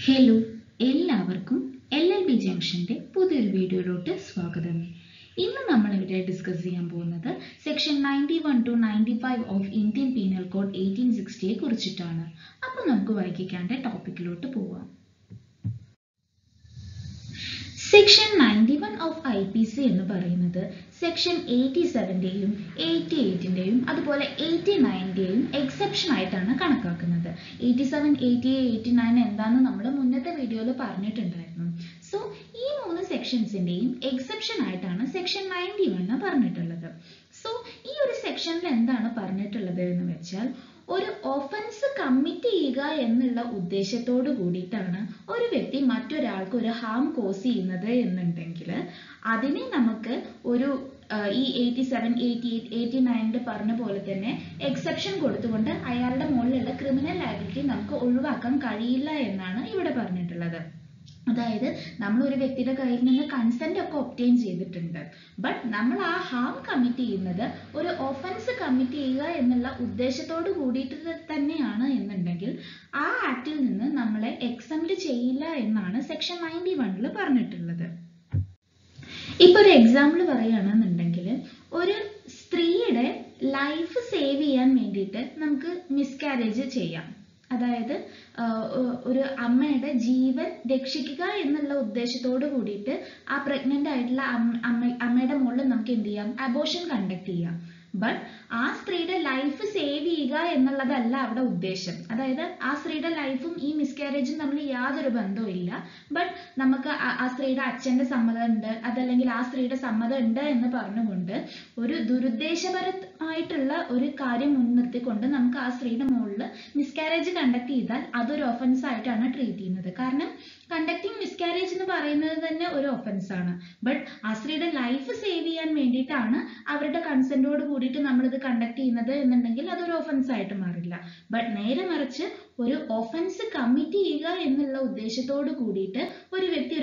Hello എല്ലാവർക്കും LLB ജംഗ്ഷന്റെ പുതിയൊരു വീഡിയോയിലോട്ട് സ്വാഗതം. ഇന്ന് നമ്മൾ ഇവിടെ ഡിസ്കസ് ചെയ്യാൻ പോകുന്നത് section 91 to 95 of Indian penal code 1860 കുറിച്ചിട്ടാണ്. അപ്പോൾ നമുക്ക് വൈകിക്കാണ്ട് ടോപ്പിക്കിലോട്ട് പോവാം. സെക്ഷൻ 91 ഓഫ് IPC എന്ന് പറയുന്നത് സെക്ഷൻ 87ന്റെയും 88ന്റെയും അതുപോലെ 89ന്റെയും എക്സെപ്ഷൻ ആയിട്ടാണ് കണക്കാക്കുന്നത്. 87, 88, 89 എന്താണെന്ന് നമ്മൾ മുന്നത്തെ വീഡിയോയിൽ പറഞ്ഞിട്ടുണ്ടായിരുന്നു. സോ ഈ മൂന്ന് സെക്ഷൻസിന്റെയും എക്സെപ്ഷൻ ആയിട്ടാണ് സെക്ഷൻ 91 പറഞ്ഞിട്ടുള്ളത്. സോ ഈ ഒരു സെക്ഷനിൽ എന്താണ് പറഞ്ഞിട്ടുള്ളത് എന്ന് വെച്ചാൽ, ഒരു ഒഫൻസ് കമ്മിറ്റ് ചെയ്യുക എന്നുള്ള ഉദ്ദേശത്തോട് കൂടിയിട്ടാണ് ഒരു വ്യക്തി മറ്റൊരാൾക്ക് ഒരു ഹാം കോസ് ചെയ്യുന്നത് എന്നുണ്ടെങ്കിൽ അതിനെ നമുക്ക് ഒരു ഈ 87, 88, 89 പറഞ്ഞ പോലെ തന്നെ എക്സെപ്ഷൻ കൊടുത്തുകൊണ്ട് അയാളുടെ മുകളിലുള്ള ക്രിമിനൽ ലയബിലിറ്റി നമുക്ക് ഒഴിവാക്കാൻ കഴിയില്ല എന്നാണ് ഇവിടെ പറഞ്ഞിട്ടുള്ളത്. അതായത് നമ്മൾ ഒരു വ്യക്തിയുടെ കയ്യിൽ നിന്ന് കൺസെന്റ് ഒക്കെ ഒബ്റ്റെയിൻ ചെയ്തിട്ടുണ്ട്, ബട്ട് നമ്മൾ ആ ഹാം കമ്മിറ്റ് ചെയ്യുന്നത് ഒരു ഒഫൻസ് കമ്മിറ്റ് ചെയ്യുക എന്നുള്ള ഉദ്ദേശത്തോട് കൂടിയിട്ട് തന്നെയാണ് എന്നുണ്ടെങ്കിൽ ആ ആക്ടിൽ നിന്ന് നമ്മളെ എക്സംപ്റ്റ് ചെയ്യില്ല എന്നാണ് സെക്ഷൻ 91 പറഞ്ഞിട്ടുള്ളത്. ഇപ്പൊ ഒരു എക്സാമ്പിൾ പറയുകയാണെന്നുണ്ടെങ്കിൽ, ഒരു സ്ത്രീയുടെ ലൈഫ് സേവ് ചെയ്യാൻ വേണ്ടിയിട്ട് നമുക്ക് മിസ്കാരേജ് ചെയ്യാം. അതായത് ഒരു അമ്മയുടെ ജീവൻ രക്ഷിക്കുക എന്നുള്ള ഉദ്ദേശത്തോട് കൂടിയിട്ട് ആ പ്രഗ്നന്റ് ആയിട്ടുള്ള അമ്മയുടെ മുകളിൽ നമുക്ക് എന്ത് ചെയ്യാം, അബോർഷൻ കണ്ടക്ട് ചെയ്യാം. ബട്ട് ആ സ്ത്രീയുടെ ലൈഫ് സേവ് ചെയ്യുക എന്നുള്ളതല്ല അവിടെ ഉദ്ദേശം. അതായത് ആ സ്ത്രീയുടെ ലൈഫും ഈ മിസ്കാരേജും തമ്മിൽ യാതൊരു ബന്ധവും ഇല്ല. ബട്ട് നമുക്ക് ആ സ്ത്രീയുടെ അച്ഛന്റെ സമ്മതം ഉണ്ട്, അതല്ലെങ്കിൽ ആ സ്ത്രീയുടെ സമ്മതം ഉണ്ട് എന്ന് പറഞ്ഞുകൊണ്ട് ഒരു ദുരുദ്ദേശപരമായിട്ടുള്ള ഒരു കാര്യം മുൻനിർത്തിക്കൊണ്ട് നമുക്ക് ആ സ്ത്രീയുടെ മുകളിൽ മിസ്കാരേജ് കണ്ടക്ട് ചെയ്താൽ അതൊരു ഒഫൻസ് ആയിട്ടാണ് ട്രീറ്റ് ചെയ്യുന്നത്. കാരണം കണ്ടക്ടിങ് മിസ്കാരേജ് എന്ന് പറയുന്നത് തന്നെ ഒരു ഒഫൻസ് ആണ്. ബട്ട് ആ സ്ത്രീയുടെ ലൈഫ് സേവ് ചെയ്യാൻ വേണ്ടിയിട്ടാണ് അവരുടെ കൺസെന്റോട് കൂടിയിട്ട് നമ്മളിത് കണ്ടക്ട് ചെയ്യുന്നത് എന്നുണ്ടെങ്കിൽ അതൊരു ഒഫൻസ് ആയിട്ട് മാറില്ല. ബട്ട് നേരെ മറിച്ച് ഒരു ഒഫൻസ് കമ്മിറ്റ് ചെയ്യുക എന്നുള്ള ഉദ്ദേശത്തോട് കൂടിയിട്ട് ഒരു വ്യക്തി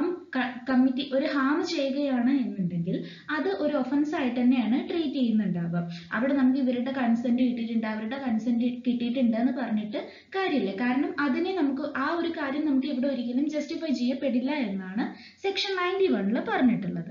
ഒരു ഹാം ചെയ്യുകയാണ് എന്നുണ്ടെങ്കിൽ അത് ഒരു ഒഫൻസ് ആയിട്ട് തന്നെയാണ് ട്രീറ്റ് ചെയ്യുന്നുണ്ടാവുക. അവിടെ നമുക്ക് ഇവരുടെ കൺസെന്റ് കിട്ടിയിട്ടുണ്ട് എന്ന് പറഞ്ഞിട്ട് കാര്യമില്ല. കാരണം അതിനെ നമുക്ക് ആ ഒരു കാര്യം നമുക്ക് ഇവിടെ ഒരിക്കലും ജസ്റ്റിഫൈ ചെയ്യപ്പെടില്ല എന്നാണ് സെക്ഷൻ 91 പറഞ്ഞിട്ടുള്ളത്.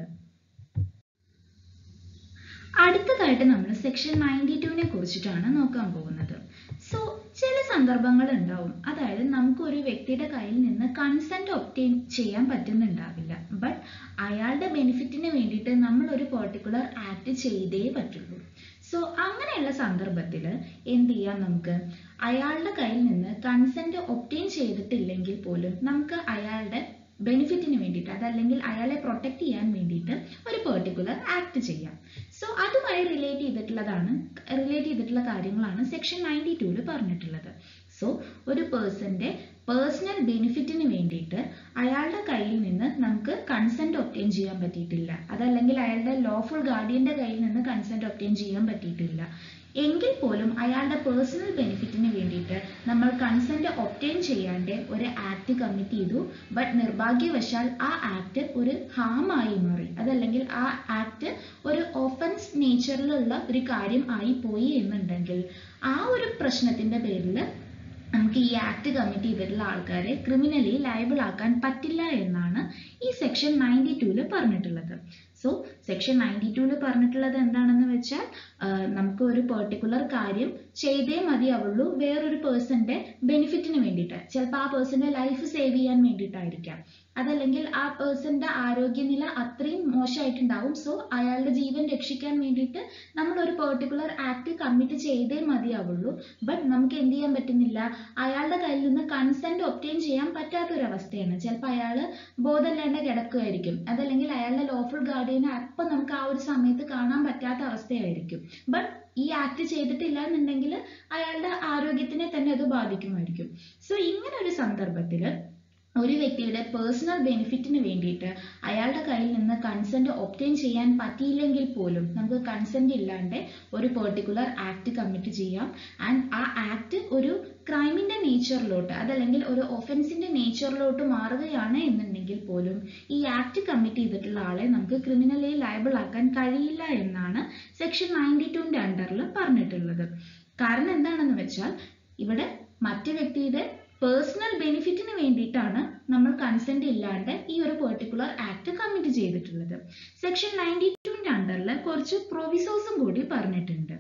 അടുത്തതായിട്ട് നമ്മൾ സെക്ഷൻ 92നെ കുറിച്ചിട്ടാണ് നോക്കാൻ പോകുന്നത്. സോ ചില സന്ദർഭങ്ങൾ ഉണ്ടാവും, അതായത് നമുക്ക് ഒരു വ്യക്തിയുടെ കയ്യിൽ നിന്ന് കൺസെന്റ് ഒബ്റ്റെയിൻ ചെയ്യാൻ പറ്റുന്നുണ്ടാവില്ല, ബട്ട് അയാളുടെ ബെനിഫിറ്റിന് വേണ്ടിയിട്ട് നമ്മൾ ഒരു പെർട്ടിക്കുലർ ആക്ട് ചെയ്തേ പറ്റുള്ളൂ. സോ അങ്ങനെയുള്ള സന്ദർഭത്തിൽ എന്ത് ചെയ്യാം, നമുക്ക് അയാളുടെ കയ്യിൽ നിന്ന് കൺസെന്റ് ഒബ്റ്റെയിൻ ചെയ്തിട്ടില്ലെങ്കിൽ പോലും നമുക്ക് അയാളുടെ ബെനിഫിറ്റിന് വേണ്ടിയിട്ട് അതല്ലെങ്കിൽ അയാളെ പ്രൊട്ടക്ട് ചെയ്യാൻ വേണ്ടിയിട്ട് ഒരു പെർട്ടിക്കുലർ ആക്ട് ചെയ്യാം. സോ അതുമായി റിലേറ്റ് ചെയ്തിട്ടുള്ള കാര്യങ്ങളാണ് സെക്ഷൻ 92 പറഞ്ഞിട്ടുള്ളത്. സോ ഒരു പേഴ്സന്റെ പേഴ്സണൽ ബെനിഫിറ്റിന് വേണ്ടിയിട്ട് അയാളുടെ കയ്യിൽ നിന്ന് നമുക്ക് കൺസെന്റ് ഒബ്റ്റെയിൻ ചെയ്യാൻ പറ്റിയിട്ടില്ല, അതല്ലെങ്കിൽ അയാളുടെ ലോഫുൾ ഗാർഡിയന്റെ കയ്യിൽ നിന്ന് കൺസെന്റ് ഒബ്റ്റെയിൻ ചെയ്യാൻ പറ്റിയിട്ടില്ല എങ്കിൽ പോലും അയാളുടെ പേഴ്സണൽ ബെനിഫിറ്റിന് വേണ്ടിയിട്ട് നമ്മൾ കൺസെന്റ് ഒബ്റ്റെയിൻ ചെയ്യാണ്ട് ഒരു ആക്ട് കമ്മിറ്റ് ചെയ്തു, ബട്ട് നിർഭാഗ്യവശാൽ ആ ആക്ട് ഒരു ഹാം ആയി മാറി, അതല്ലെങ്കിൽ ആ ആക്ട് ഒരു ഒഫൻസ് നേച്ചറിലുള്ള ഒരു കാര്യം ആയി പോയി എന്നുണ്ടെങ്കിൽ ആ ഒരു പ്രശ്നത്തിന്റെ പേരിൽ നമുക്ക് ഈ ആക്ട് കമ്മിറ്റ് ചെയ്തിട്ടുള്ള ആൾക്കാരെ ക്രിമിനലി ലയബിൾ ആക്കാൻ പറ്റില്ല എന്നാണ് ഈ സെക്ഷൻ 92 പറഞ്ഞിട്ടുള്ളത്. സോ സെക്ഷൻ 92 പറഞ്ഞിട്ടുള്ളത് എന്താണെന്ന് വെച്ചാൽ, നമുക്ക് ഒരു പെർട്ടിക്കുലർ കാര്യം ചെയ്തേ മതിയാവുള്ളൂ വേറൊരു പേഴ്സന്റെ ബെനിഫിറ്റിന് വേണ്ടിയിട്ട്. ചിലപ്പോൾ ആ പേഴ്സന്റെ ലൈഫ് സേവ് ചെയ്യാൻ വേണ്ടിയിട്ടായിരിക്കാം, അതല്ലെങ്കിൽ ആ പേഴ്സന്റെ ആരോഗ്യനില അത്രയും മോശമായിട്ടുണ്ടാവും. സോ അയാളുടെ ജീവൻ രക്ഷിക്കാൻ വേണ്ടിയിട്ട് നമ്മൾ ഒരു പെർട്ടിക്കുലർ ആക്ട് കമ്മിറ്റ് ചെയ്തേ മതിയാവുള്ളൂ. ബട്ട് നമുക്ക് എന്ത് ചെയ്യാൻ പറ്റുന്നില്ല, അയാളുടെ കയ്യിൽ നിന്ന് കൺസെന്റ് ഒബ്റ്റെയിൻ ചെയ്യാൻ പറ്റാത്തൊരവസ്ഥയാണ്. ചിലപ്പോൾ അയാൾ ബോധമില്ലാണ്ട് കിടക്കുകയായിരിക്കും, അതല്ലെങ്കിൽ അയാളുടെ ലോഫുൾ ഗാർഡിയനെ അപ്പം നമുക്ക് ആ ഒരു സമയത്ത് കാണാൻ പറ്റാത്ത അവസ്ഥയായിരിക്കും. ബട്ട് ഈ ആക്ട് ചെയ്തിട്ടില്ല എന്നുണ്ടെങ്കിൽ അയാളുടെ ആരോഗ്യത്തിനെ തന്നെ അത് ബാധിക്കുമായിരിക്കും. സോ ഇങ്ങനെ ഒരു സന്ദർഭത്തിൽ ഒരു വ്യക്തിയുടെ പേഴ്സണൽ ബെനിഫിറ്റിന് വേണ്ടിയിട്ട് അയാളുടെ കയ്യിൽ നിന്ന് കൺസെന്റ് ഒബ്റ്റെയിൻ ചെയ്യാൻ പറ്റിയില്ലെങ്കിൽ പോലും നമുക്ക് കൺസെന്റ് ഇല്ലാണ്ട് ഒരു പെർട്ടിക്കുലർ ആക്ട് കമ്മിറ്റ് ചെയ്യാം. ആൻഡ് ആ ആക്ട് ഒരു ക്രൈമിന്റെ നേച്ചറിലോട്ട് അതല്ലെങ്കിൽ ഒരു ഒഫൻസിന്റെ നേച്ചറിലോട്ട് മാറുകയാണ് എന്നുണ്ടെങ്കിൽ പോലും ഈ ആക്ട് കമ്മിറ്റ് ചെയ്തിട്ടുള്ള ആളെ നമുക്ക് ക്രിമിനലി ലയബിൾ ആക്കാൻ കഴിയില്ല എന്നാണ് സെക്ഷൻ 92ന്റെ അണ്ടറിൽ പറഞ്ഞിട്ടുള്ളത്. കാരണം എന്താണെന്ന് വെച്ചാൽ, ഇവിടെ മറ്റു വ്യക്തിയുടെ പേഴ്സണൽ ബെനിഫിറ്റിന് വേണ്ടിയിട്ടാണ് നമ്മൾ കൺസെന്റ് ഇല്ലാണ്ട് ഈ ഒരു പെർട്ടിക്കുലർ ആക്ട് കമ്മിറ്റ് ചെയ്തിട്ടുള്ളത്. സെക്ഷൻ 92ന്റെ അണ്ടറിൽ കുറച്ച് പ്രൊവിസോസും കൂടി പറഞ്ഞിട്ടുണ്ട്.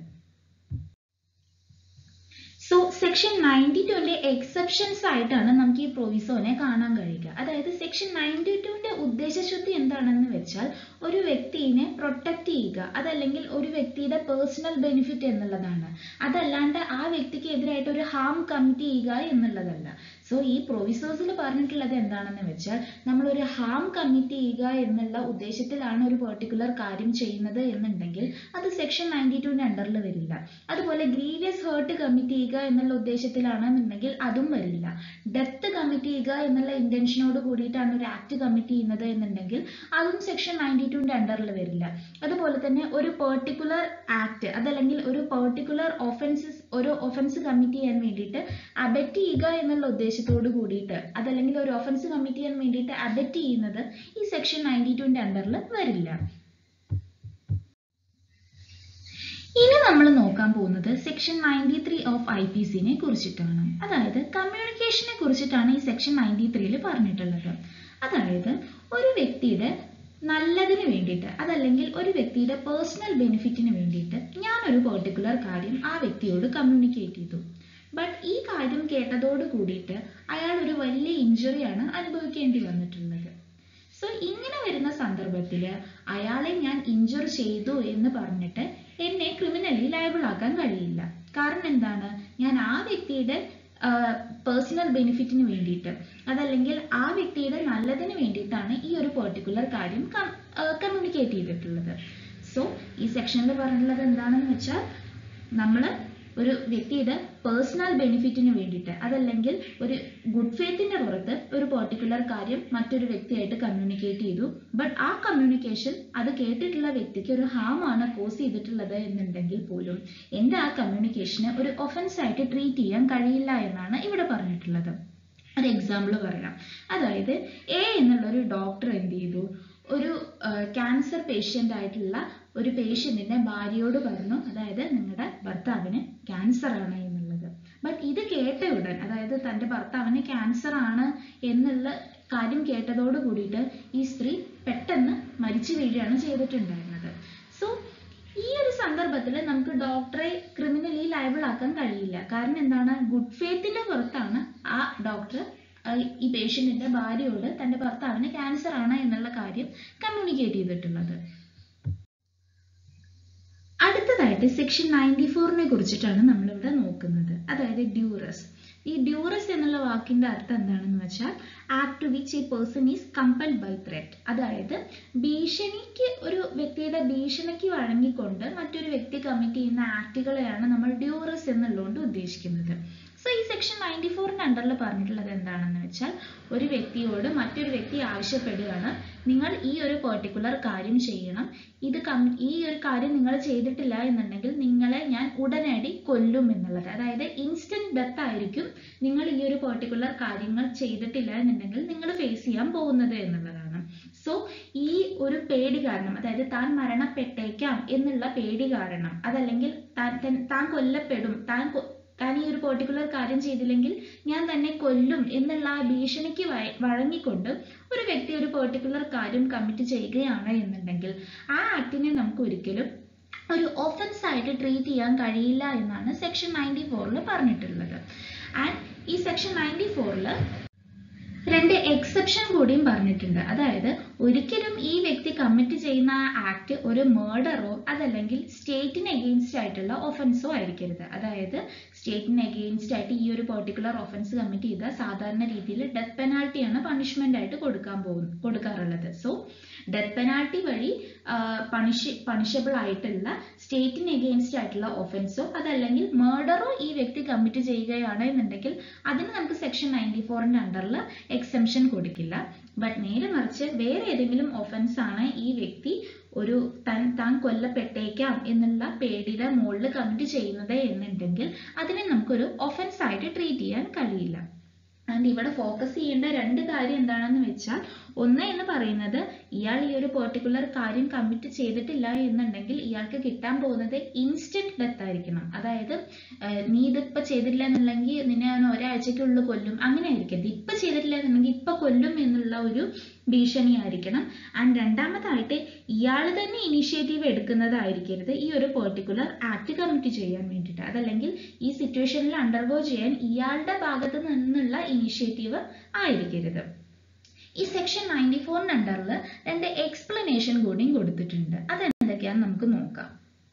സോ സെക്ഷൻ 92ന്റെ എക്സെപ്ഷൻസ് ആയിട്ടാണ് നമുക്ക് ഈ പ്രൊവിസോനെ കാണാൻ കഴിയുക. അതായത് സെക്ഷൻ 92ന്റെ ഉദ്ദേശശുദ്ധി എന്താണെന്ന് വെച്ചാൽ ഒരു വ്യക്തിയെ പ്രൊട്ടക്ട് ചെയ്യുക, അതല്ലെങ്കിൽ ഒരു വ്യക്തിയുടെ പേഴ്സണൽ ബെനിഫിറ്റ് എന്നുള്ളതാണ്. അതല്ലാണ്ട് ആ വ്യക്തിക്ക് എതിരായിട്ട് ഒരു ഹാം കമ്മിറ്റ് ചെയ്യുക എന്നുള്ളതല്ല. സോ ഈ പ്രൊവിസോസിൽ പറഞ്ഞിട്ടുള്ളത് എന്താണെന്ന് വെച്ചാൽ നമ്മൾ ഒരു ഹാം കമ്മിറ്റ് ചെയ്യുക എന്നുള്ള ഉദ്ദേശത്തിലാണ് ഒരു പെർട്ടിക്കുലർ കാര്യം ചെയ്യുന്നത് എന്നുണ്ടെങ്കിൽ അത് സെക്ഷൻ 92ന്റെ അണ്ടറിൽ വരില്ല. അതുപോലെ ഗ്രീവിയസ് ഹേർട്ട് കമ്മിറ്റ് ചെയ്യുക എന്നുള്ള ഉദ്ദേശത്തിലാണെന്നുണ്ടെങ്കിൽ അതും വരില്ല. ഡെത്ത് കമ്മിറ്റ് ചെയ്യുക എന്നുള്ള ഇന്റൻഷനോട് കൂടിയിട്ടാണ് ഒരു ആക്ട് കമ്മിറ്റ് ചെയ്യുന്നത് എന്നുണ്ടെങ്കിൽ അതും സെക്ഷൻ 92ന്റെ അണ്ടറിൽ വരില്ല. അതുപോലെ തന്നെ ഒരു പെർട്ടിക്കുലർ ആക്ട് അതല്ലെങ്കിൽ ഒരു പെർട്ടിക്കുലർ ഒഫൻസ് കമ്മിറ്റ് ചെയ്യാൻ വേണ്ടിയിട്ട് അബറ്റ് ചെയ്യുക എന്നുള്ള ഉദ്ദേശത്തോട് കൂടിയിട്ട് അതല്ലെങ്കിൽ ഒരു ഒഫൻസ് കമ്മിറ്റ് ചെയ്യാൻ വേണ്ടിയിട്ട് അബറ്റ് ചെയ്യുന്നത് ഈ സെക്ഷൻ 92ന്റെ അണ്ടറിൽ വരില്ല. ഇനി നമ്മൾ നോക്കാൻ പോകുന്നത് സെക്ഷൻ 93 ഓഫ് IPCനെ കുറിച്ചിട്ടാണ്. അതായത് കമ്മ്യൂണിക്കേഷനെ കുറിച്ചിട്ടാണ് ഈ സെക്ഷൻ 93ൽ പറഞ്ഞിട്ടുള്ളത്. അതായത് ഒരു വ്യക്തിയുടെ നല്ലതിന് വേണ്ടിയിട്ട് അതല്ലെങ്കിൽ ഒരു വ്യക്തിയുടെ പേഴ്സണൽ ബെനിഫിറ്റിന് വേണ്ടിയിട്ട് ഞാനൊരു പെർട്ടിക്കുലർ കാര്യം ആ വ്യക്തിയോട് കമ്മ്യൂണിക്കേറ്റ് ചെയ്തു. ബട്ട് ഈ കാര്യം കേട്ടതോട് കൂടിയിട്ട് അയാൾ ഒരു വലിയ ഇഞ്ചുറിയാണ് അനുഭവിക്കേണ്ടി വന്നിട്ടുള്ളത്. സോ ഇങ്ങനെ വരുന്ന സന്ദർഭത്തിൽ അയാളെ ഞാൻ ഇഞ്ചുർ ചെയ്തു എന്ന് പറഞ്ഞിട്ട് എന്നെ ക്രിമിനലി ലയബിൾ ആക്കാൻ കഴിയില്ല. കാരണം എന്താണ്? ഞാൻ ആ വ്യക്തിയുടെ പേഴ്സണൽ ബെനിഫിറ്റിന് വേണ്ടിയിട്ട് അതല്ലെങ്കിൽ ആ വ്യക്തിയുടെ നല്ലതിന് വേണ്ടിയിട്ടാണ് ഈ ഒരു പെർട്ടിക്കുലർ കാര്യം കമ്മ്യൂണിക്കേറ്റ് ചെയ്തിട്ടുള്ളത്. സോ ഈ സെക്ഷനിൽ പറഞ്ഞിട്ടുള്ളത് എന്താണെന്ന് വെച്ചാൽ നമ്മൾ ഒരു വ്യക്തിയുടെ പേഴ്സണൽ ബെനിഫിറ്റിന് വേണ്ടിയിട്ട് അതല്ലെങ്കിൽ ഒരു ഗുഡ് ഫെയ്ത്തിന്റെ പുറത്ത് ഒരു പെർട്ടിക്കുലർ കാര്യം മറ്റൊരു വ്യക്തിയായിട്ട് കമ്മ്യൂണിക്കേറ്റ് ചെയ്തു. ബട്ട് ആ കമ്മ്യൂണിക്കേഷൻ അത് കേട്ടിട്ടുള്ള വ്യക്തിക്ക് ഒരു ഹാം ആണ് കോസ് ചെയ്തിട്ടുള്ളത് എന്നുണ്ടെങ്കിൽ പോലും എൻ്റെ ആ കമ്മ്യൂണിക്കേഷനെ ഒരു ഒഫൻസ് ആയിട്ട് ട്രീറ്റ് ചെയ്യാൻ കഴിയില്ല എന്നാണ് ഇവിടെ പറഞ്ഞിട്ടുള്ളത്. ഒരു എക്സാമ്പിൾ പറയാം. അതായത് എ എന്നുള്ള ഒരു ഡോക്ടർ എന്ത് ചെയ്തു, ഒരു ക്യാൻസർ പേഷ്യൻ്റ് ആയിട്ടുള്ള ഒരു പേഷ്യന്റിന്റെ ഭാര്യയോട് പറഞ്ഞു, അതായത് നിങ്ങളുടെ ഭർത്താവിന് ക്യാൻസർ ആണ് എന്നുള്ളത്. ബട്ട് ഇത് കേട്ട ഉടൻ, അതായത് തൻ്റെ ഭർത്താവിന് ക്യാൻസർ ആണ് എന്നുള്ള കാര്യം കേട്ടതോട് കൂടിയിട്ട് ഈ സ്ത്രീ പെട്ടെന്ന് മരിച്ചു വീഴുകയാണ് ചെയ്തിട്ടുണ്ടായിരുന്നത്. സോ ഈ ഒരു സന്ദർഭത്തിൽ നമുക്ക് ഡോക്ടറെ ക്രിമിനലി ലയബിൾ ആക്കാൻ കഴിയില്ല. കാരണം എന്താണ്? ഗുഡ് ഫെയ്ത്തിന്റെ പുറത്താണ് ആ ഡോക്ടർ ഈ പേഷ്യന്റിന്റെ ഭാര്യയോട് തന്റെ ഭർത്താവിന് ക്യാൻസർ ആണ് എന്നുള്ള കാര്യം കമ്മ്യൂണിക്കേറ്റ് ചെയ്തിട്ടുള്ളത്. അടുത്തതായിട്ട് സെക്ഷൻ 94നെ കുറിച്ചിട്ടാണ് നമ്മളിവിടെ നോക്കുന്നത്. അതായത് ഡ്യൂറസ്. ഈ ഡ്യൂറസ് എന്നുള്ള വാക്കിന്റെ അർത്ഥം എന്താണെന്ന് വെച്ചാൽ act to which a person is compelled by threat. അതായത് ഭീഷണിക്ക്, ഒരു വ്യക്തിയുടെ ഭീഷണിക്ക് വഴങ്ങിക്കൊണ്ട് മറ്റൊരു വ്യക്തി കമ്മിറ്റ് ചെയ്യുന്ന ആക്ടുകളെയാണ് നമ്മൾ ഡ്യൂറസ് എന്നുള്ളതുകൊണ്ട് ഉദ്ദേശിക്കുന്നത്. സോ ഈ സെക്ഷൻ 94ന്റെ അണ്ടറിൽ പറഞ്ഞിട്ടുള്ളത് എന്താണെന്ന് വെച്ചാൽ ഒരു വ്യക്തിയോട് മറ്റൊരു വ്യക്തി ആവശ്യപ്പെടുകയാണ്, നിങ്ങൾ ഈ ഒരു പെർട്ടിക്കുലർ കാര്യം ചെയ്യണം, ഈ ഒരു കാര്യം നിങ്ങൾ ചെയ്തിട്ടില്ല എന്നുണ്ടെങ്കിൽ നിങ്ങളെ ഞാൻ ഉടനടി കൊല്ലും എന്നുള്ളത്. അതായത് ഇൻസ്റ്റന്റ് ഡെത്ത് ആയിരിക്കും നിങ്ങൾ ഈ ഒരു പെർട്ടിക്കുലർ കാര്യങ്ങൾ ചെയ്തിട്ടില്ല എന്നുണ്ടെങ്കിൽ നിങ്ങൾ ഫേസ് ചെയ്യാൻ പോകുന്നത് എന്നുള്ളതാണ്. സോ ഈ ഒരു പേടി കാരണം, അതായത് താൻ മരണപ്പെട്ടേക്കാം എന്നുള്ള പേടി കാരണം അതല്ലെങ്കിൽ താൻ കൊല്ലപ്പെടും, താൻ ഈ ഒരു പെർട്ടിക്കുലർ കാര്യം ചെയ്തില്ലെങ്കിൽ ഞാൻ തന്നെ കൊല്ലും എന്നുള്ള ആ ഭീഷണിക്ക് വഴങ്ങിക്കൊണ്ട് ഒരു വ്യക്തി ഒരു പെർട്ടിക്കുലർ കാര്യം കമ്മിറ്റ് ചെയ്യുകയാണ് എന്നുണ്ടെങ്കിൽ ആ ആക്ടിനെ നമുക്ക് ഒരിക്കലും ഒരു ഒഫൻസ് ആയിട്ട് ട്രീറ്റ് ചെയ്യാൻ കഴിയില്ല എന്നാണ് സെക്ഷൻ 94ൽ പറഞ്ഞിട്ടുള്ളത്. ആൻഡ് ഈ സെക്ഷൻ 94ൽ രണ്ട് എക്സെപ്ഷൻ കൂടിയും പറഞ്ഞിട്ടുണ്ട്. അതായത് ഒരിക്കലും ഈ വ്യക്തി കമ്മിറ്റ് ചെയ്യുന്ന ആക്ട് ഒരു മേർഡറോ അതല്ലെങ്കിൽ സ്റ്റേറ്റിന് എഗെയിൻസ്റ്റ് ആയിട്ടുള്ള ഒഫൻസോ ആയിരിക്കരുത്. അതായത് സ്റ്റേറ്റിന് എഗെയിൻസ്റ്റ് ആയിട്ട് ഈ ഒരു പെർട്ടിക്കുലർ ഒഫൻസ് കമ്മിറ്റ് ചെയ്താൽ സാധാരണ രീതിയിൽ ഡെത്ത് പെനാൾട്ടിയാണ് പണിഷ്മെന്റ് ആയിട്ട് കൊടുക്കാറുള്ളത്. സോ ഡെത്ത് പെനാൾട്ടി വഴി പണിഷബിൾ ആയിട്ടുള്ള സ്റ്റേറ്റിന് എഗെയിൻസ്റ്റ് ആയിട്ടുള്ള ഒഫൻസോ അതല്ലെങ്കിൽ മേർഡറോ ഈ വ്യക്തി കമ്മിറ്റ് ചെയ്യുകയാണ് എന്നുണ്ടെങ്കിൽ അതിന് നമുക്ക് സെക്ഷൻ 94ന്റെ അണ്ടറിൽ എക്സെംഷൻ കൊടുക്കില്ല. ബട്ട് നേരെ മറിച്ച് വേറെ ഏതെങ്കിലും ഒഫൻസ് ആണ് ഈ വ്യക്തി ഒരു താൻ കൊല്ലപ്പെട്ടേക്കാം എന്നുള്ള പേടിയുടെ മുകളിൽ കമ്മിറ്റ് ചെയ്യുന്നത് എന്നുണ്ടെങ്കിൽ അതിനെ നമുക്കൊരു ഒഫൻസ് ആയിട്ട് ട്രീറ്റ് ചെയ്യാൻ കഴിയില്ല. ആൻഡ് ഇവിടെ ഫോക്കസ് ചെയ്യേണ്ട രണ്ട് കാര്യം എന്താണെന്ന് വെച്ചാൽ, ഒന്ന് എന്ന് പറയുന്നത് ഇയാൾ ഈ ഒരു പെർട്ടിക്കുലർ കാര്യം കമ്മിറ്റ് ചെയ്തിട്ടില്ല എന്നുണ്ടെങ്കിൽ ഇയാൾക്ക് കിട്ടാൻ പോകുന്നത് ഇൻസ്റ്റന്റ് ഡെത്ത് ആയിരിക്കണം. അതായത് നീ ഇതിപ്പോ ചെയ്തിട്ടില്ല എന്നുണ്ടെങ്കിൽ നിന്നെ ഞാൻ ഒരാഴ്ചക്കുള്ളിൽ കൊല്ലും, അങ്ങനെ ആയിരിക്കരുത്. ഇപ്പൊ ചെയ്തിട്ടില്ല എന്നുണ്ടെങ്കിൽ ഇപ്പൊ കൊല്ലും എന്നുള്ള ഒരു ഭീഷണി ആയിരിക്കണം. ആൻഡ് രണ്ടാമതായിട്ട് ഇയാൾ തന്നെ ഇനിഷ്യേറ്റീവ് എടുക്കുന്നതായിരിക്കരുത് ഈ ഒരു പെർട്ടിക്കുലർ ആക്ട് കമ്മിറ്റ് ചെയ്യാൻ വേണ്ടിയിട്ട്. അതല്ലെങ്കിൽ ഈ സിറ്റുവേഷനിൽ അണ്ടർഗോ ചെയ്യാൻ ഇയാളുടെ ഭാഗത്ത് നിന്നുള്ള ഇനിഷ്യേറ്റീവ് ആയിരിക്കരുത്. ഈ സെക്ഷൻ 94 അണ്ടറിൽ രണ്ട് എക്സ്പ്ലനേഷൻ കൂടിയും കൊടുത്തിട്ടുണ്ട്. അതെന്തൊക്കെയാണെന്ന് നമുക്ക് നോക്കാം.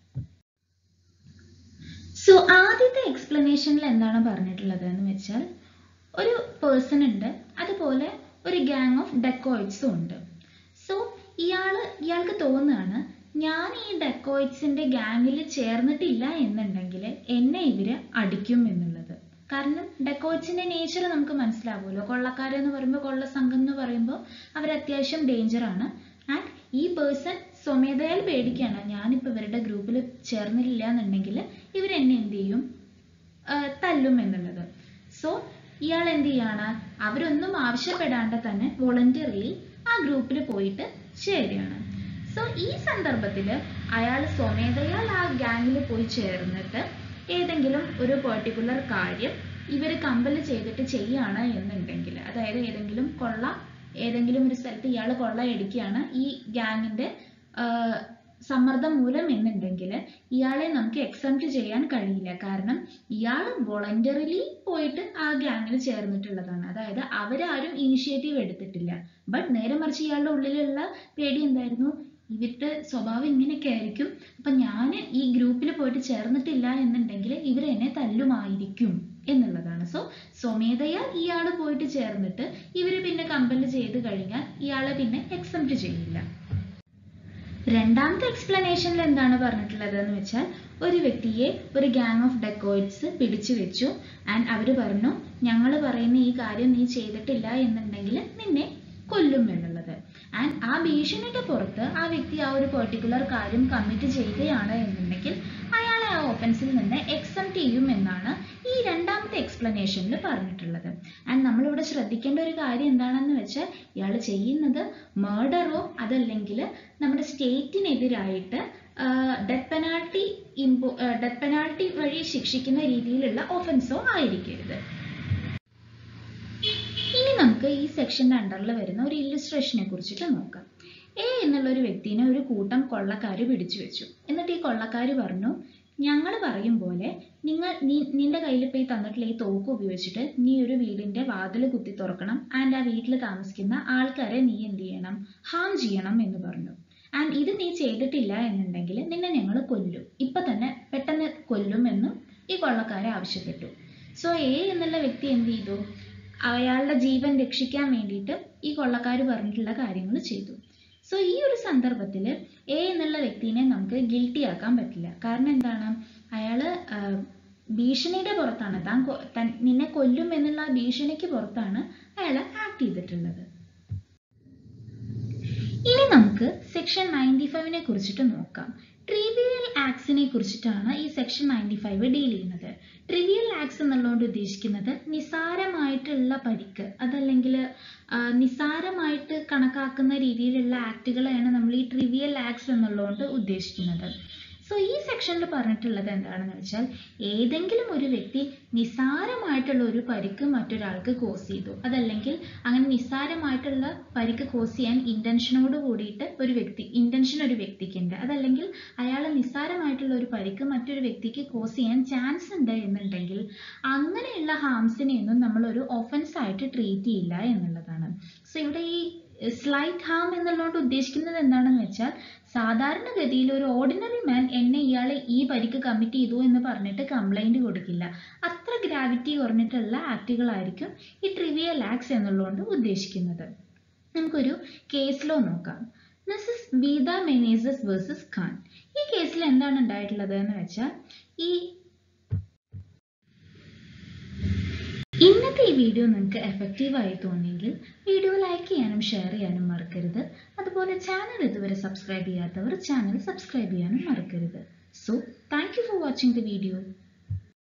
സോ ആദ്യത്തെ എക്സ്പ്ലനേഷനിൽ എന്താണ് പറഞ്ഞിട്ടുള്ളത് എന്ന് വെച്ചാൽ, ഒരു പേഴ്സൺ ഉണ്ട്, അതുപോലെ ഒരു ഗ്യാങ് ഓഫ് ഡെക്കോയിറ്റ്സും ഉണ്ട്. സോ ഇയാൾക്ക് തോന്നുകയാണ്, ഞാൻ ഈ ഡെക്കോയിറ്റ്സിന്റെ ഗ്യാങ്ങിൽ ചേർന്നിട്ടില്ല എന്നുണ്ടെങ്കിൽ എന്നെ ഇവര് അടിക്കും എന്നുള്ളത്. കാരണം ഡെക്കോയിറ്റ്സിന്റെ നേച്ചർ നമുക്ക് മനസ്സിലാവുമല്ലോ. കൊള്ളക്കാരെന്ന് പറയുമ്പോൾ, കൊള്ള സംഘം എന്ന് പറയുമ്പോൾ അവർ അത്യാവശ്യം ഡേഞ്ചർ ആണ്. ആൻഡ് ഈ പേഴ്സൺ സ്വമേധയാൽ പേടിക്കുകയാണ്, ഞാനിപ്പോൾ ഇവരുടെ ഗ്രൂപ്പിൽ ചേർന്നില്ല എന്നുണ്ടെങ്കിൽ ഇവരെന്നെ എന്ത് ചെയ്യും, തല്ലും എന്നുള്ളത്. സോ ഇയാൾ എന്ത് ചെയ്യാണ്, അവരൊന്നും ആവശ്യപ്പെടാണ്ട് തന്നെ വോളണ്ടിയർലി ആ ഗ്രൂപ്പിൽ പോയിട്ട് ചേരുകയാണ്. സോ ഈ സന്ദർഭത്തിൽ അയാൾ സ്വമേധയാൽ ആ ഗ്യാങ്ങിൽ പോയി ചേർന്നിട്ട് ഏതെങ്കിലും ഒരു പെർട്ടിക്കുലർ കാര്യം ഇവർ കമ്പൽ ചെയ്തിട്ട് ചെയ്യുകയാണ് എന്നുണ്ടെങ്കിൽ, അതായത് ഏതെങ്കിലും ഒരു സ്ഥലത്ത് ഇയാൾ കൊള്ളയടിക്കുകയാണ് ഈ ഗ്യാങ്ങിന്റെ സമ്മർദ്ദം മൂലം എന്നുണ്ടെങ്കിൽ ഇയാളെ നമുക്ക് എക്സംപ്റ്റ് ചെയ്യാൻ കഴിയില്ല. കാരണം ഇയാൾ വോളണ്ടറിലി പോയിട്ട് ആ ഗ്യാങ്ങിൽ ചേർന്നിട്ടുള്ളതാണ്. അതായത് അവരാരും ഇനിഷ്യേറ്റീവ് എടുത്തിട്ടില്ല. ബട്ട് നേരെ മറിച്ച് ഇയാളുടെ ഉള്ളിലുള്ള പേടി എന്തായിരുന്നു, ഇവരുടെ സ്വഭാവം ഇങ്ങനെയൊക്കെ ആയിരിക്കും, അപ്പൊ ഞാൻ ഈ ഗ്രൂപ്പിൽ പോയിട്ട് ചേർന്നിട്ടില്ല എന്നുണ്ടെങ്കിൽ ഇവരെന്നെ തല്ലുമായിരിക്കും എന്നുള്ളതാണ്. സോ സ്വമേധയാ ഇയാൾ പോയിട്ട് ചേർന്നിട്ട് ഇവര് പിന്നെ കമ്പൽ ചെയ്ത് കഴിഞ്ഞാൽ ഇയാളെ പിന്നെ എക്സംപ്റ്റ് ചെയ്യില്ല. രണ്ടാമത്തെ എക്സ്പ്ലനേഷനിൽ എന്താണ് പറഞ്ഞിട്ടുള്ളത് എന്ന് വെച്ചാൽ, ഒരു വ്യക്തിയെ ഒരു ഗ്യാങ് ഓഫ് ഡെക്കോയിറ്റ്സ് പിടിച്ചു വെച്ചു. ആൻഡ് അവര് പറഞ്ഞു, ഞങ്ങൾ പറയുന്ന ഈ കാര്യം നീ ചെയ്തിട്ടില്ല എന്നുണ്ടെങ്കിൽ നിന്നെ കൊല്ലും എന്നുള്ളത്. ആൻഡ് ആ ഭീഷണിയുടെ പുറത്ത് ആ വ്യക്തി ആ ഒരു പെർട്ടിക്കുലർ കാര്യം കമ്മിറ്റ് ചെയ്യുകയാണ് എന്നുണ്ടെങ്കിൽ അയാളെ ആ ഒഫൻസിൽ നിന്ന് എക്സംപ്റ്റ് ചെയ്യും എന്നാണ് ഈ രണ്ടാമത്തെ എക്സ്പ്ലനേഷനിൽ പറഞ്ഞിട്ടുള്ളത്. ആൻഡ് നമ്മളിവിടെ ശ്രദ്ധിക്കേണ്ട ഒരു കാര്യം എന്താണെന്ന് വെച്ചാൽ, ഇയാൾ ചെയ്യുന്നത് മർഡറോ അതല്ലെങ്കിൽ നമ്മുടെ സ്റ്റേറ്റിനെതിരായിട്ട് ഡെത്ത് പെനാൾട്ടി വഴി ശിക്ഷിക്കുന്ന രീതിയിലുള്ള ഒഫൻസോ ആയിരിക്കരുത്. ഇനി നമുക്ക് ഈ സെക്ഷന്റെ അണ്ടറിൽ വരുന്ന ഒരു ഇല്ലുസ്ട്രേഷനെ കുറിച്ചിട്ട് നോക്കാം. എ എന്നുള്ള ഒരു വ്യക്തിനെ ഒരു കൂട്ടം കൊള്ളക്കാര് പിടിച്ചു വെച്ചു. എന്നിട്ട് ഈ കൊള്ളക്കാര് പറഞ്ഞു, ഞങ്ങൾ പറയും പോലെ നിന്റെ കയ്യിൽ പോയി തന്നിട്ടുള്ള ഈ തോക്ക് ഉപയോഗിച്ചിട്ട് നീ ഒരു വീടിന്റെ വാതിൽ കുത്തി തുറക്കണം. ആൻഡ് ആ വീട്ടിൽ താമസിക്കുന്ന ആൾക്കാരെ നീ എന്ത് ചെയ്യണം, ഹാം ചെയ്യണം എന്ന് പറഞ്ഞു. ആൻഡ് ഇത് നീ ചെയ്തിട്ടില്ല എന്നുണ്ടെങ്കിൽ നിന്നെ ഞങ്ങൾ കൊല്ലും, ഇപ്പൊ തന്നെ പെട്ടെന്ന് കൊല്ലും എന്നും ഈ കൊള്ളക്കാരെ ആവശ്യപ്പെട്ടു. സോ എ എന്നുള്ള വ്യക്തി എന്ത് ചെയ്തു, അയാളുടെ ജീവൻ രക്ഷിക്കാൻ വേണ്ടിയിട്ട് ഈ കൊള്ളക്കാര് പറഞ്ഞിട്ടുള്ള കാര്യങ്ങൾ ചെയ്തു. സോ ഈ ഒരു സന്ദർഭത്തിൽ എ എന്നുള്ള വ്യക്തിനെ നമുക്ക് ഗിൽറ്റി ആക്കാൻ പറ്റില്ല. കാരണം എന്താണ്, അയാള് ഭീഷണിയുടെ പുറത്താണ്, നിന്നെ കൊല്ലും എന്നുള്ള ഭീഷണിക്ക് പുറത്താണ് അയാൾ ആക്ട് ചെയ്തിട്ടുള്ളത്. ഇനി നമുക്ക് സെക്ഷൻ 95നെ കുറിച്ചിട്ട് നോക്കാം. ട്രിവിയൽ ആക്ട്സിനെ കുറിച്ചിട്ടാണ് ഈ സെക്ഷൻ 95 ഡീൽ ചെയ്യുന്നത്. ട്രിവിയൽ ആക്ട്സ് എന്നുള്ളതുകൊണ്ട് ഉദ്ദേശിക്കുന്നത് നിസാരമായിട്ടുള്ള പരിക്ക്, അതല്ലെങ്കിൽ നിസാരമായിട്ട് കണക്കാക്കുന്ന രീതിയിലുള്ള ആക്ടുകളെയാണ് നമ്മൾ ഈ ട്രിവിയൽ ആക്ട്സ് എന്നുള്ളതുകൊണ്ട് ഉദ്ദേശിക്കുന്നത്. സോ ഈ സെക്ഷനിൽ പറഞ്ഞിട്ടുള്ളത് എന്താണെന്ന് വെച്ചാൽ, ഏതെങ്കിലും ഒരു വ്യക്തി നിസാരമായിട്ടുള്ള ഒരു പരിക്ക് മറ്റൊരാൾക്ക് കോസ് ചെയ്തു, അതല്ലെങ്കിൽ അങ്ങനെ നിസാരമായിട്ടുള്ള പരിക്ക് കോസ് ചെയ്യാൻ ഇന്റൻഷനോട് കൂടിയിട്ട് ഒരു വ്യക്തിക്കുണ്ട്, അതല്ലെങ്കിൽ അയാൾ നിസാരമായിട്ടുള്ള ഒരു പരിക്ക് മറ്റൊരു വ്യക്തിക്ക് കോസ് ചെയ്യാൻ ചാൻസ് ഉണ്ട് എന്നുണ്ടെങ്കിൽ അങ്ങനെയുള്ള ഹാംസിനെയൊന്നും നമ്മൾ ഒരു ഒഫൻസ് ആയിട്ട് ട്രീറ്റ് ചെയ്യില്ല എന്നുള്ളതാണ്. സോ ഇവിടെ ഈ സ്ലൈറ്റ് ഹാം എന്നുള്ളതുകൊണ്ട് ഉദ്ദേശിക്കുന്നത് എന്താണെന്ന് വെച്ചാൽ, സാധാരണഗതിയിൽ ഒരു ഓർഡിനറി മാൻ ഇയാളെ ഈ പരിക്ക് കമ്മിറ്റ് ചെയ്തു എന്ന് പറഞ്ഞിട്ട് കംപ്ലൈന്റ് കൊടുക്കില്ല. അത്ര ഗ്രാവിറ്റി കുറഞ്ഞിട്ടുള്ള ആക്ടുകളായിരിക്കും ഈ ട്രിവിയൽ ആക്ട്സ് എന്നുള്ളതുകൊണ്ട് ഉദ്ദേശിക്കുന്നത്. നമുക്കൊരു കേസ് ലോ നോക്കാം. Mrs Beeta Menezes versus Khan. ഈ കേസിൽ എന്താണ് ഉണ്ടായിട്ടുള്ളത് എന്ന് വെച്ചാൽ, ഇന്നത്തെ ഈ വീഡിയോ നിങ്ങൾക്ക് എഫക്റ്റീവായി തോന്നിയെങ്കിൽ വീഡിയോ ലൈക്ക് ചെയ്യാനും ഷെയർ ചെയ്യാനും മറക്കരുത്. അതുപോലെ ചാനൽ ഇതുവരെ സബ്സ്ക്രൈബ് ചെയ്യാത്തവർ ചാനൽ സബ്സ്ക്രൈബ് ചെയ്യാനും മറക്കരുത്. So thank you for watching the video.